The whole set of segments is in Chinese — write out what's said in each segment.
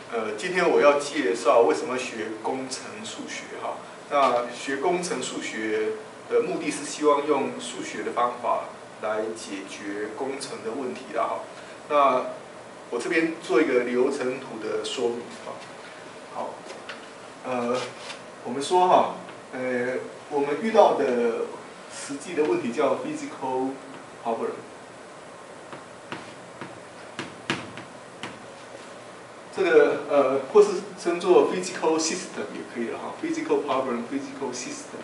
今天我要介绍为什么学工程数学哈。那学工程数学的目的是希望用数学的方法来解决工程的问题的哈。那我这边做一个流程图的说明哈。好，我们说哈，我们遇到的实际的问题叫 physical problem。这个或是称作 physical system 也可以了哈 ，physical problem、physical system。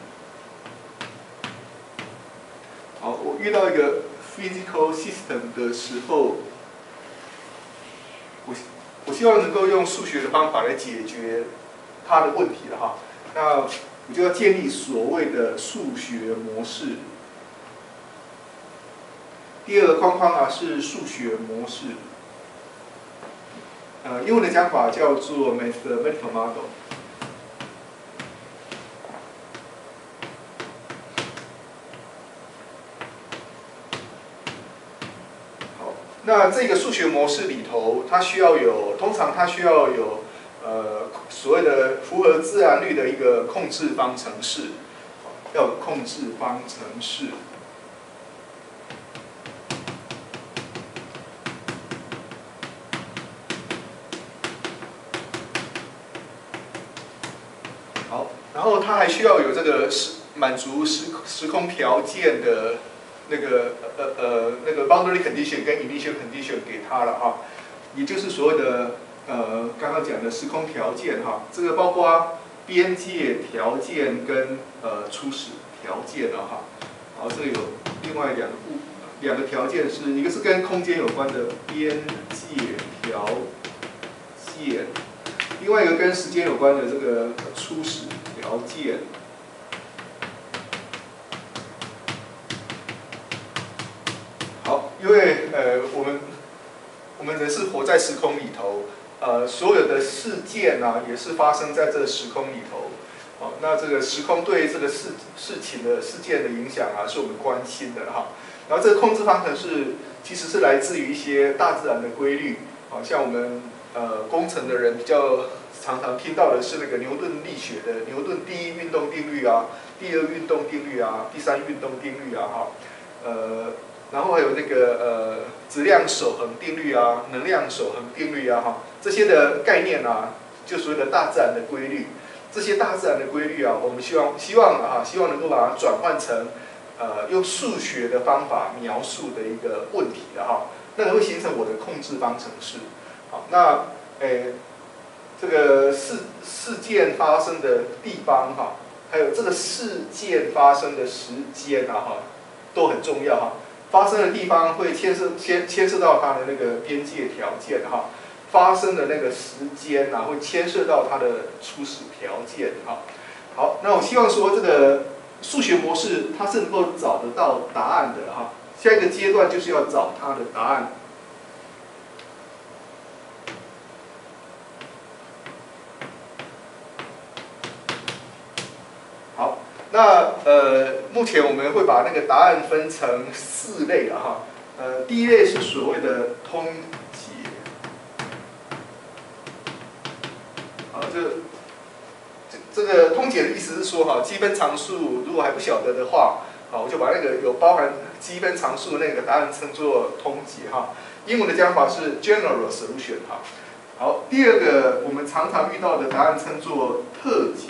好，我遇到一个 physical system 的时候，我希望能够用数学的方法来解决它的问题了哈。那我就要建立所谓的数学模式。第二个框框啊是数学模式。英文的讲法叫做 mathematical model。好，那这个数学模式里头，它需要有，通常它需要有所谓的符合自然律的一个控制方程式，要有控制方程式。然后它还需要有这个满足时空条件的那个boundary condition 跟 initial condition 给它了哈，也就是所谓的刚刚讲的时空条件哈，这个包括边界条件跟初始条件了哈。好，这个有另外两个条件是一个是跟空间有关的边界条件，另外一个跟时间有关的这个初始条件。好，因为我们人是活在时空里头，所有的事件啊也是发生在这个时空里头。好，那这个时空对这个事件的影响啊，是我们关心的哈。然后这个控制方程式其实是来自于一些大自然的规律，好像我们工程的人比较常常听到的是那个牛顿力学的牛顿第一运动定律啊，第二运动定律啊，第三运动定律啊哈，然后还有那个质量守恒定律啊，能量守恒定律啊哈，这些的概念啊，就所谓的大自然的规律。这些大自然的规律啊，我们希望能够把它转换成用数学的方法描述的一个问题的哈，那个会形成我的控制方程式。好，那这个事件发生的地方哈，还有这个事件发生的时间啊哈，都很重要哈。发生的地方会牵涉到它的那个边界条件哈，发生的那个时间啊会牵涉到它的初始条件哈。好，那我希望说这个数学模式它是能够找得到答案的哈。下一个阶段就是要找它的答案。好，那目前我们会把那个答案分成4类了哈。第一类是所谓的通解。好，这个通解的意思是说哈，积分常数如果还不晓得的话，好，我就把那个有包含积分常数那个答案称作通解哈。英文的讲法是 general solution 哈。好，第二个我们常常遇到的答案称作特解。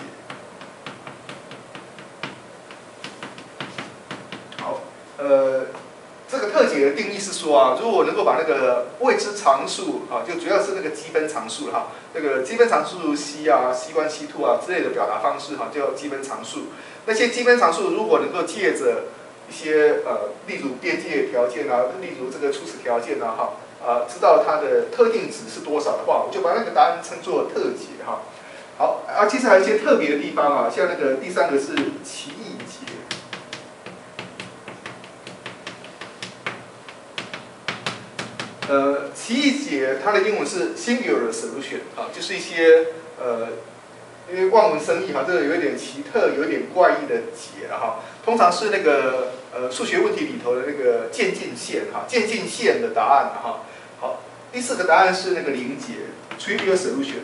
好，这个特解的定义是说啊，如果我能够把那个未知常数啊，就主要是那个积分常数哈，那个积分常数 c 啊、c1、c2 啊之类的表达方式哈，叫积分常数。那些积分常数如果能够借着一些例如边界条件啊，例如这个初始条件啊哈，知道它的特定值是多少的话，我就把那个答案称作特解哈。好，其实还有一些特别的地方啊，像那个第3个是奇异解。奇异解它的英文是 singular solution 啊，就是一些因为望文生义哈，这个有一点奇特、有一点怪异的解了哈。通常是那个数学问题里头的那个渐进线哈，渐进线的答案哈。好， 第4个答案是那个零解 （trivial solution）。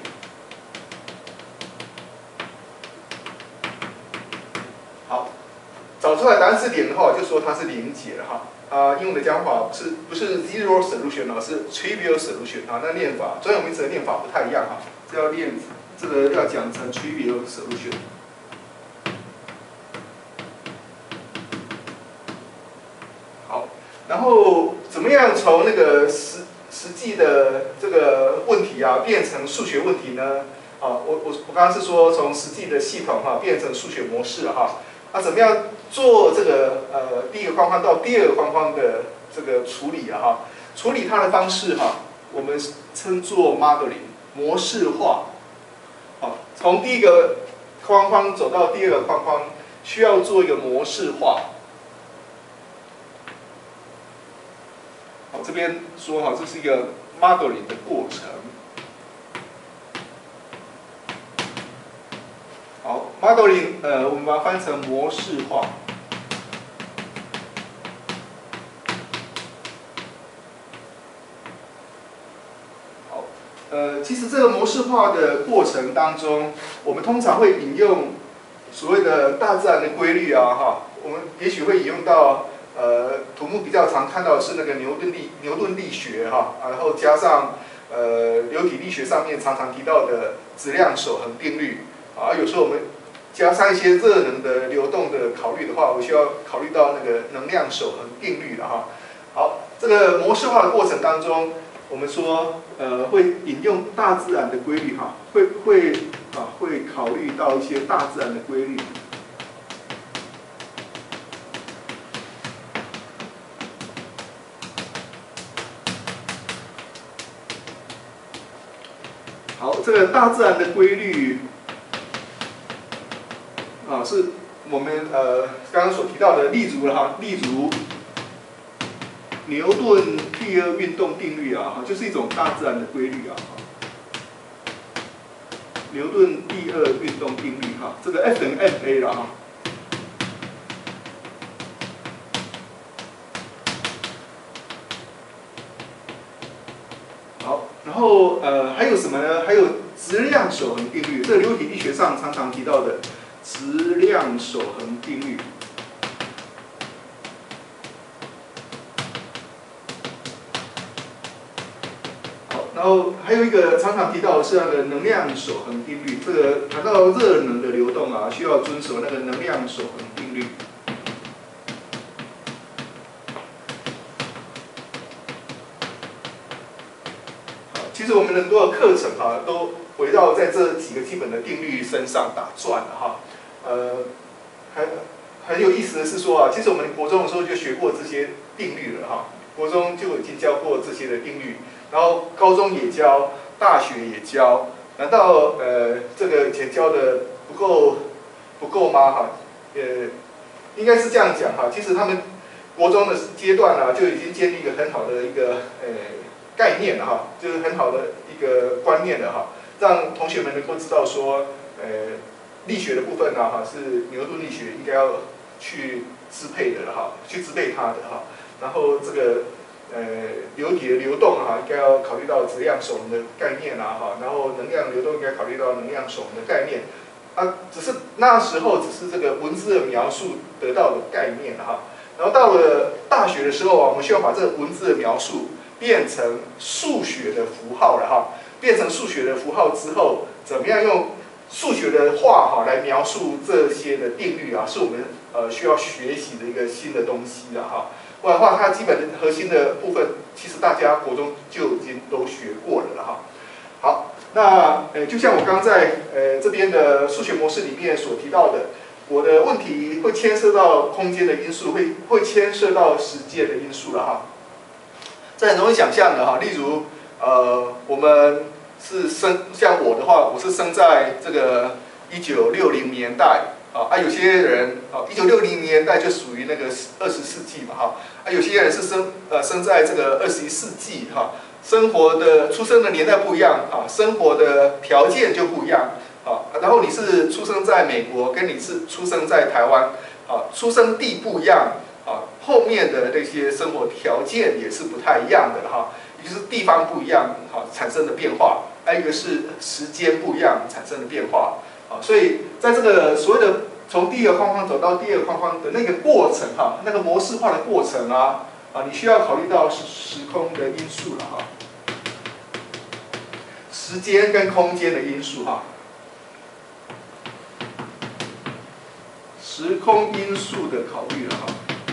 好，找出来答案是0的话，我就说它是零解了哈。英文的讲法不是 zero solution 哦，是 trivial solution 啊。那念法专有名词的念法不太一样哈，这个要讲成 trivial solution。好，然后怎么样从那个实际的这个问题啊，变成数学问题呢？我刚刚是说从实际的系统变成数学模式哈。怎么样做这个第1个框框到第2个框框的这个处理啊哈？处理它的方式我们称作 modeling 模式化。从第1个框框走到第2个框框，需要做一个模式化。这边说这是一个 modeling 的过程。好 ，modeling 我们把它翻成模式化。好，其实这个模式化的过程当中，我们通常会引用所谓的大自然的规律啊哈，我们也许会引用到土木比较常看到的是那个牛顿力学哈，然后加上流体力学上面常常提到的质量守恒定律啊，有时候我们加上一些热能的流动的考虑的话，我需要考虑到那个能量守恒定律了哈。好，这个模式化的过程当中，我们说会引用大自然的规律哈，会考虑到一些大自然的规律。好，这个大自然的规律是我们刚刚所提到的，例如牛顿第2运动定律啊，就是一种大自然的规律啊。牛顿第2运动定律哈，这个 F 等于 ma 了哈。好，然后还有什么呢？还有质量守恒定律，这个流体力学上常常提到的质量守恒定律。然后还有一个常常提到的是那个能量守恒定律，这个谈到热能的流动啊，需要遵守那个能量守恒定律。其实我们很多的课程都围绕在这几个基本的定律身上打转了哈。很有意思的是说其实我们国中的时候就学过这些定律了哈，国中就已经教过这些的定律。然后高中也教，大学也教，难道这个以前教的不够吗？哈，应该是这样讲哈。其实他们国中的阶段就已经建立一个很好的一个概念了哈，就是很好的一个观念了哈，让同学们能够知道说力学的部分是牛顿力学应该要去支配的哈，去支配它的哈。然后这个流体的流动应该要考虑到质量守恒的概念然后能量流动应该考虑到能量守恒的概念只是那时候只是这个文字的描述得到的概念然后到了大学的时候我们需要把这个文字的描述变成数学的符号了变成数学的符号之后，怎么样用数学的话来描述这些的定律是我们需要学习的一个新的东西不然的话，它基本的核心的部分，其实大家国中就已经都学过了哈。好，那就像我刚刚在这边的数学模式里面所提到的，我的问题会牵涉到空间的因素，会牵涉到时间的因素了哈。这很容易想象的哈，例如我们是像我的话，我是生在这个1960年代。有些人1960年代就属于那个20世纪嘛有些人是生在这个21世纪生活的出生的年代不一样生活的条件就不一样然后你是出生在美国，跟你是出生在台湾出生地不一样后面的这些生活条件也是不太一样的也就是地方不一样，好产生的变化，还有一个是时间不一样产生的变化，啊，所以在这个所谓的从第一个框框走到第二个框框的那个过程哈，那个模式化的过程啊，你需要考虑到时空的因素了哈，时间跟空间的因素哈，时空因素的考虑了哈。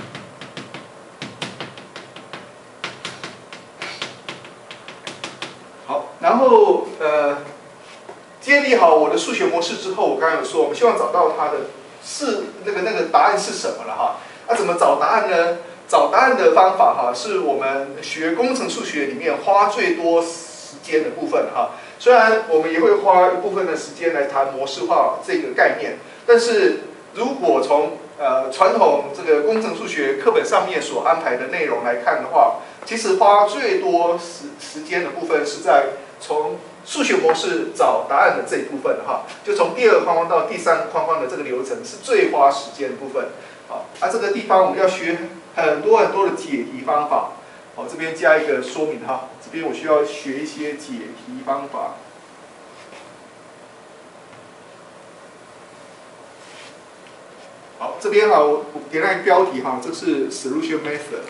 好，然后建立好我的数学模式之后，我刚刚有说，我们希望找到它的那个答案是什么了哈？那怎么找答案呢？找答案的方法哈，是我们学工程数学里面花最多时间的部分哈。虽然我们也会花一部分的时间来谈模式化这个概念，但是如果从传统这个工程数学课本上面所安排的内容来看的话，其实花最多时间的部分是在从数学模式找答案的这一部分哈，就从第二个框框到第三个框框的这个流程是最花时间的部分。好，这个地方我们要学很多的解题方法。好，这边加一个说明哈，这边我需要学一些解题方法。好，这边哈，我给它一个标题哈，这是 solution method。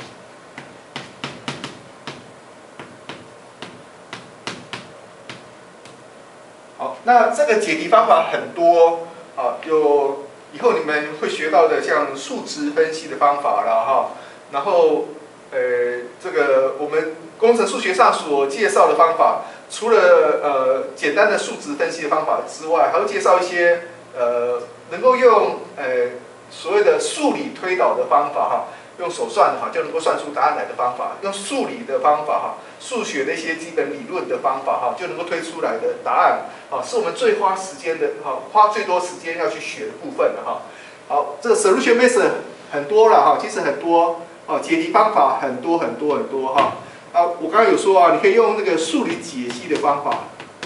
好，那这个解题方法很多啊，有以后你们会学到的，像数值分析的方法啦哈，然后这个我们工程数学上所介绍的方法，除了简单的数值分析的方法之外，还会介绍一些能够用所谓的数理推导的方法哈，用手算哈就能够算出答案来的方法，用数理的方法哈，数学的一些基本理论的方法哈，就能够推出来的答案啊，是我们最花时间的哈，花最多时间要去学的部分了哈。好，这个 solution method 很多了哈，其实很多哦，解题方法很多哈。我刚刚有说啊，你可以用那个数理解析的方法。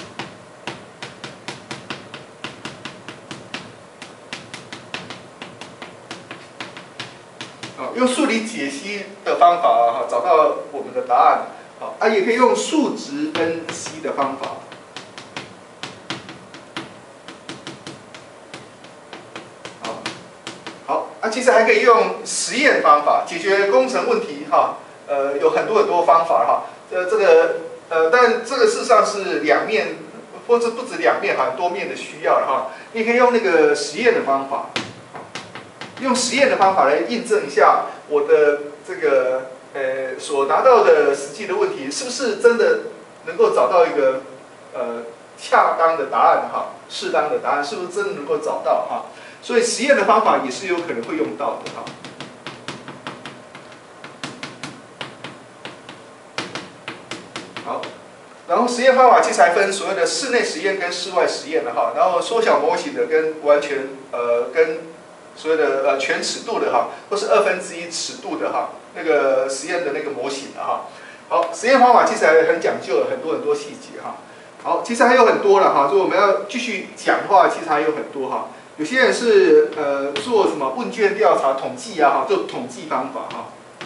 用数理解析的方法哈，找到我们的答案。好，也可以用数值分析的方法。好，其实还可以用实验方法解决工程问题哈。有很多方法哈。但这个事实上是两面，或者不止两面哈，很多面的需要哈。你可以用那个实验的方法。用实验的方法来印证一下我的这个所拿到的实际的问题是不是真的能够找到一个恰当的答案哈，适当的答案是不是真的能够找到哈？所以实验的方法也是有可能会用到的哈。好，然后实验方法其实还分所谓的室内实验跟室外实验的哈，然后缩小模型的跟完全跟所谓的全尺度的哈，或是1/2尺度的哈，那个实验的那个模型的哈。好，实验方法其实还很讲究，很多细节哈。好，其实还有很多了哈，如果我们要继续讲的话，其实还有很多哈。有些人是做什么问卷调查、统计啊哈，做统计方法哈。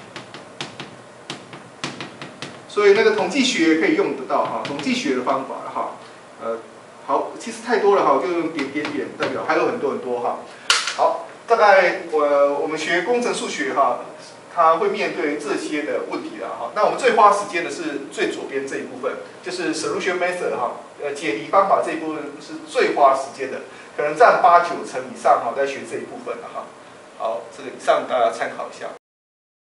所以那个统计学可以用得到哈，统计学的方法哈。好，其实太多了哈，我就用点代表，还有很多哈。好。大概我们学工程数学哈，它会面对这些的问题啦哈。那我们最花时间的是最左边这一部分，就是 solution method 哈，解题方法这一部分是最花时间的，可能占8、9成以上哈，在学这一部分了哈。好，这个以上大家参考一下。